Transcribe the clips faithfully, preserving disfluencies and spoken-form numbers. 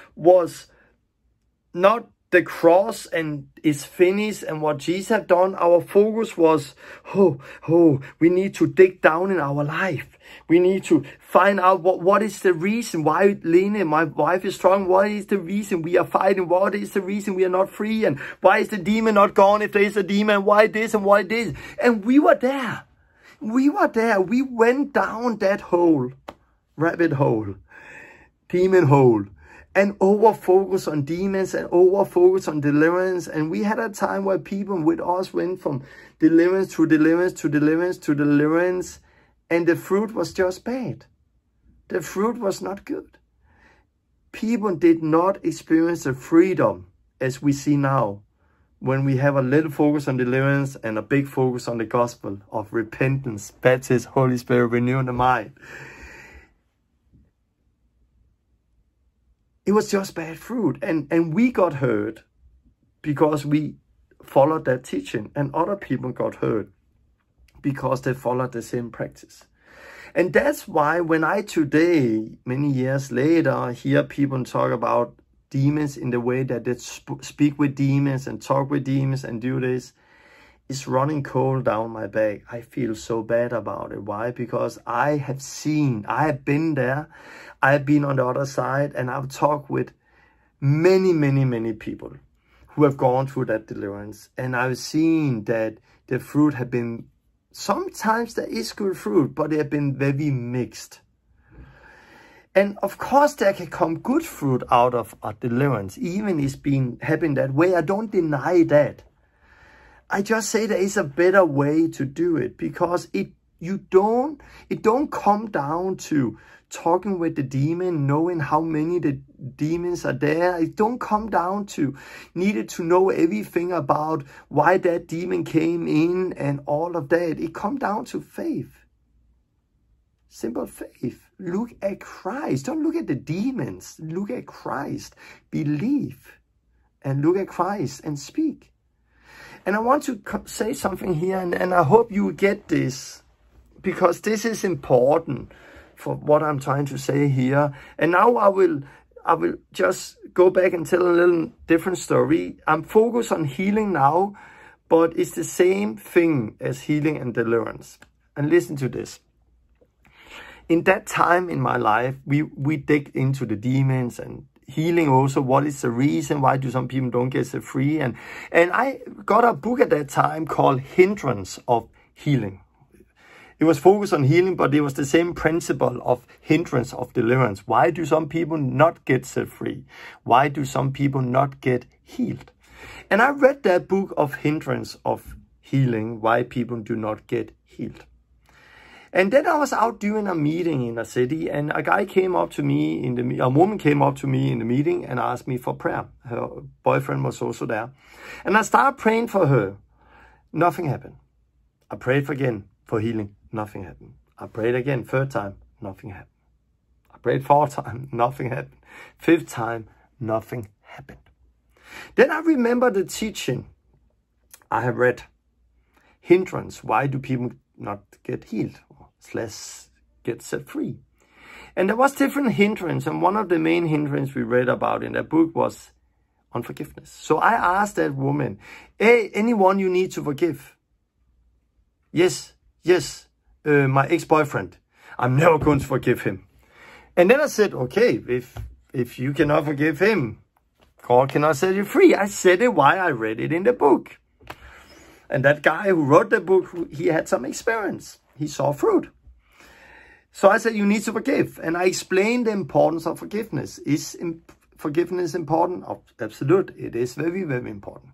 was not the cross and it's finished and what Jesus had done. Our focus was, oh, oh, we need to dig down in our life. We need to find out what, what is the reason why Lene, my wife, is strong. What is the reason we are fighting? What is the reason we are not free? And why is the demon not gone if there is a demon? Why this and why this? And we were there. We were there. We went down that hole, rabbit hole, demon hole. And over-focus on demons and over-focus on deliverance. And we had a time where people with us went from deliverance to deliverance to deliverance to deliverance. And the fruit was just bad. The fruit was not good. People did not experience the freedom as we see now. When we have a little focus on deliverance and a big focus on the gospel of repentance, baptism, Holy Spirit, renewing the mind. It was just bad fruit. And, and we got hurt because we followed that teaching. And other people got hurt because they followed the same practice. And that's why when I today, many years later, hear people talk about demons in the way that they sp speak with demons and talk with demons and do this, it's running cold down my back. I feel so bad about it. Why? Because I have seen, I have been there. I've been on the other side and I've talked with many, many, many people who have gone through that deliverance. And I've seen that the fruit have been, sometimes there is good fruit, but they have been very mixed. And of course there can come good fruit out of a deliverance, even it's been happening that way. I don't deny that. I just say there is a better way to do it because it you don't it don't come down to talking with the demon, knowing how many the demons are there. It don't come down to needed to know everything about why that demon came in and all of that. It comes down to faith. Simple faith. Look at Christ. Don't look at the demons. Look at Christ. Believe and look at Christ and speak. And I want to say something here, and, and I hope you get this, because this is important for what I'm trying to say here. And now I will, I will just go back and tell a little different story. I'm focused on healing now, but it's the same thing as healing and deliverance. And listen to this. In that time in my life, we, we dig into the demons and healing also. What is the reason? Why do some people don't get set free? And, and I got a book at that time called Hindrance of Healing. It was focused on healing, but it was the same principle of hindrance of deliverance. Why do some people not get set free? Why do some people not get healed? And I read that book of Hindrance of Healing, why people do not get healed. And then I was out doing a meeting in a city, and a guy came up to me, in the a woman came up to me in the meeting and asked me for prayer. Her boyfriend was also there. And I started praying for her. Nothing happened. I prayed for again for healing. Nothing happened. I prayed again, third time. Nothing happened. I prayed fourth time. Nothing happened. Fifth time. Nothing happened. Then I remember the teaching I have read. Hindrance. Why do people not get healed? Slash get set free. And there was different hindrance, and one of the main hindrance we read about in that book was unforgiveness. So I asked that woman, hey, anyone you need to forgive? Yes, yes, uh, my ex-boyfriend. I'm never going to forgive him. And then I said, okay, if if you cannot forgive him, God cannot set you free. I said it why I read it in the book. And that guy who wrote the book, he had some experience. He saw fruit. So I said, you need to forgive. And I explained the importance of forgiveness. Is forgiveness important? Absolutely. It is very, very important.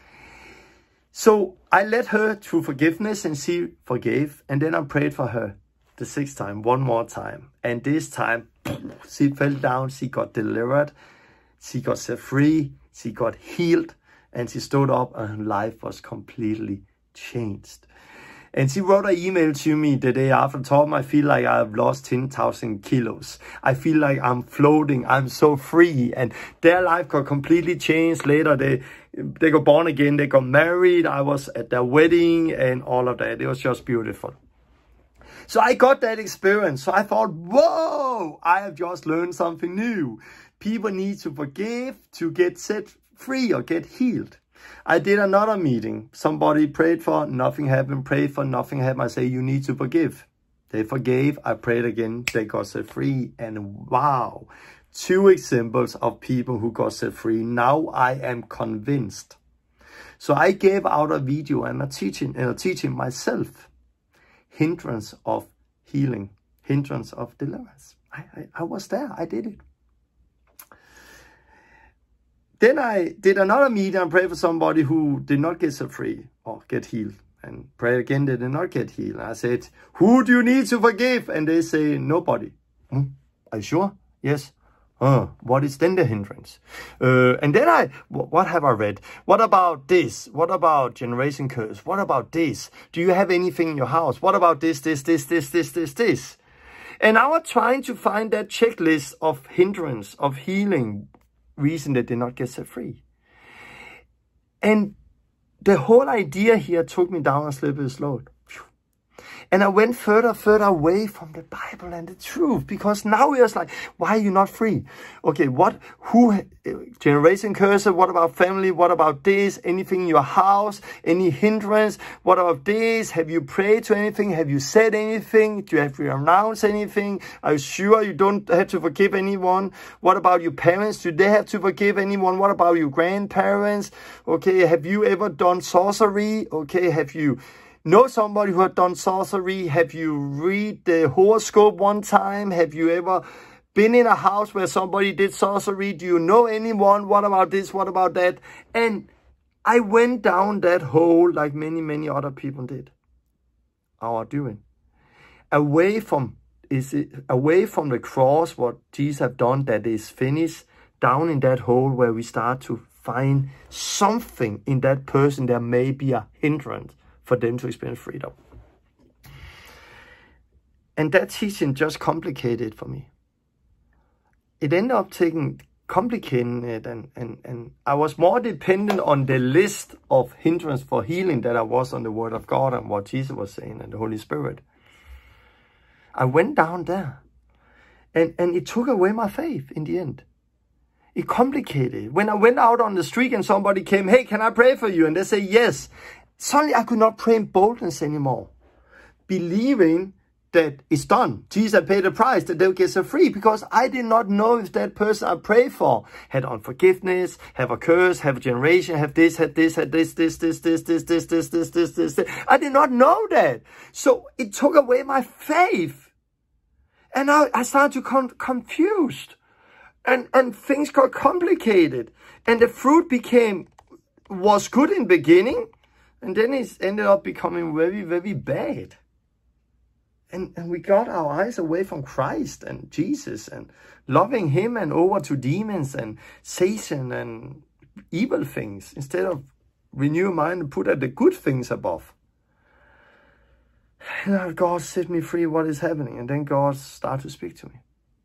So I led her to forgiveness and she forgave. And then I prayed for her the sixth time, one more time. And this time, she fell down. She got delivered. She got set free. She got healed. And she stood up and her life was completely changed. And she wrote an email to me the day after, told me I feel like I've lost ten thousand kilos. I feel like I'm floating. I'm so free. And their life got completely changed. Later, they, they got born again. They got married. I was at their wedding and all of that. It was just beautiful. So I got that experience. So I thought, whoa, I have just learned something new. People need to forgive to get set free or get healed. I did another meeting. Somebody prayed for, nothing happened. Prayed for, nothing happened. I say, you need to forgive. They forgave. I prayed again. They got set free. And wow, two examples of people who got set free. Now I am convinced. So I gave out a video and a teaching, uh, teaching myself. Hindrance of healing. Hindrance of deliverance. I, I, I was there. I did it. Then I did another meeting and prayed for somebody who did not get set free or get healed. And pray again, they did not get healed. I said, who do you need to forgive? And they say, nobody. Hmm? Are you sure? Yes. Uh, what is then the hindrance? Uh, and then I, what have I read? What about this? What about generation curse? What about this? Do you have anything in your house? What about this, this, this, this, this, this, this? And I was trying to find that checklist of hindrance, of healing, reason they did not get set free. And the whole idea here took me down a slippery slope. And I went further, further away from the Bible and the truth. Because now we was like, why are you not free? Okay, what, who, generation curse, what about family? What about this? Anything in your house? Any hindrance? What about this? Have you prayed to anything? Have you said anything? Do you have to announce anything? Are you sure you don't have to forgive anyone? What about your parents? Do they have to forgive anyone? What about your grandparents? Okay, have you ever done sorcery? Okay, have you know somebody who had done sorcery? Have you read the horoscope one time? Have you ever been in a house where somebody did sorcery? Do you know anyone? What about this? What about that? And I went down that hole like many, many other people did. Are doing. Away from, is it, away from the cross, what Jesus have done that is finished, down in that hole where we start to find something in that person that may be a hindrance for them to experience freedom. And that teaching just complicated it for me. It ended up taking, complicating it, and, and, and I was more dependent on the list of hindrance for healing than I was on the Word of God and what Jesus was saying and the Holy Spirit. I went down there, and, and it took away my faith in the end. It complicated. When I went out on the street and somebody came, hey, can I pray for you? And they say yes. Suddenly I could not pray in boldness anymore, believing that it's done. Jesus paid the price, that they'll get set free, because I did not know if that person I prayed for had unforgiveness, have a curse, have a generation, have this, had this, had this, this, this, this, this, this, this, this, this, this, this. I did not know that. So it took away my faith. And I, I started to come confused. And, and things got complicated. And the fruit became, was good in the beginning. And then it ended up becoming very, very bad. And, and we got our eyes away from Christ and Jesus and loving Him and over to demons and Satan and evil things, instead of renew mind and put at the good things above. And God set me free, what is happening? And then God started to speak to me.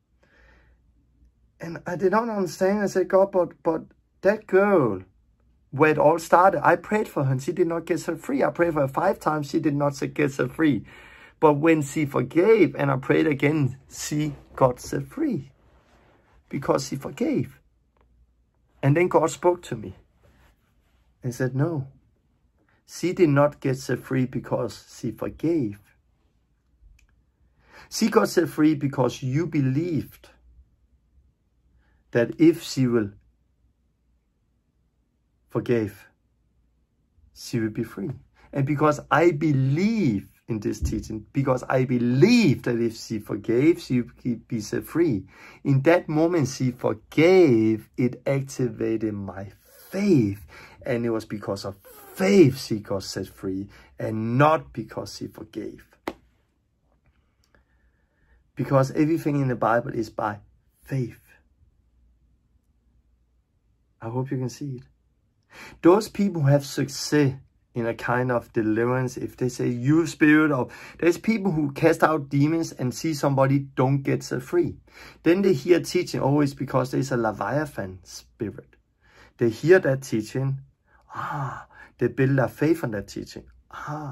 And I did not understand. I said, God, but, but that girl, where it all started, I prayed for her and she did not get set free. I prayed for her five times, she did not get set free. But when she forgave and I prayed again, she got set free. Because she forgave. And then God spoke to me and said, no, she did not get set free because she forgave. She got set free because you believed that if she will forgave, she will be free. And because I believe in this teaching, because I believe that if she forgave, she would be set free. In that moment she forgave, it activated my faith. And it was because of faith she got set free, and not because she forgave. Because everything in the Bible is by faith. I hope you can see it. Those people who have success in a kind of deliverance, if they say, you spirit of, there's people who cast out demons and see somebody don't get set free. Then they hear teaching, always because there's a Leviathan spirit. They hear that teaching, ah, they build their faith on that teaching. Ah,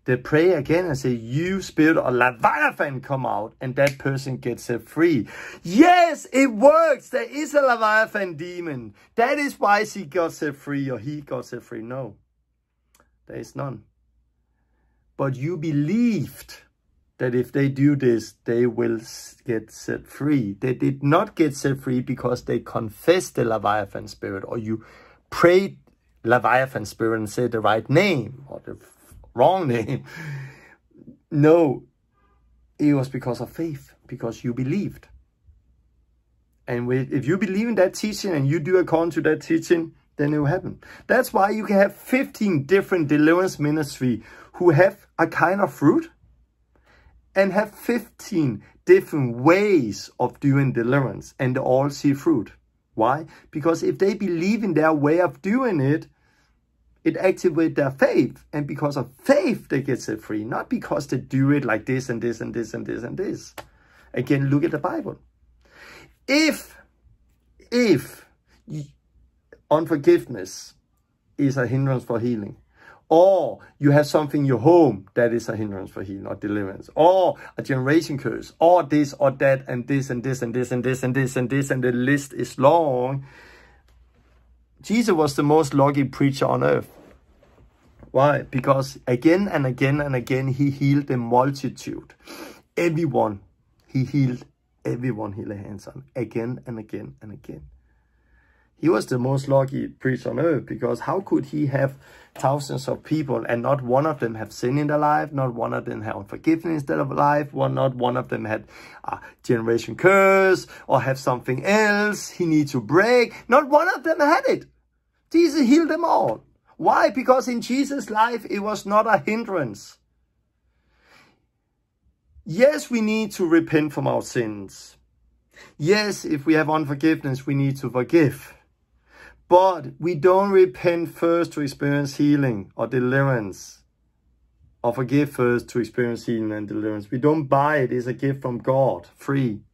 they pray again and say, you spirit of Leviathan, come out, and that person gets set free. Yes, it works. There is a Leviathan demon. That is why she got set free, or he got set free. No, there is none. But you believed that if they do this, they will get set free. They did not get set free because they confessed the Leviathan spirit, or you prayed Leviathan spirit and said the right name or the wrong name. No, it was because of faith, because you believed. And if you believe in that teaching and you do according to that teaching, then it will happen. That's why you can have fifteen different deliverance ministry who have a kind of fruit and have fifteen different ways of doing deliverance, and they all see fruit. Why? Because if they believe in their way of doing it, it activates their faith. And because of faith, they get set free. Not because they do it like this and this and this and this and this. Again, look at the Bible. If, if unforgiveness is a hindrance for healing, or you have something in your home that is a hindrance for healing or deliverance, or a generation curse, or this or that, and this and this and this and this and this and this, and the list is long. Jesus was the most lucky preacher on earth. Why? Because again and again and again, he healed the multitude. Everyone. He healed everyone he laid hands on. Again and again and again. He was the most lucky preacher on earth, because how could he have thousands of people and not one of them have sin in their life, not one of them had unforgiveness in their life, one, not one of them had a generation curse or have something else he needs to break. Not one of them had it. Jesus healed them all. Why? Because in Jesus' life, it was not a hindrance. Yes, we need to repent from our sins. Yes, if we have unforgiveness, we need to forgive. But we don't repent first to experience healing or deliverance, or forgive first to experience healing and deliverance. We don't buy it. It's a gift from God, free.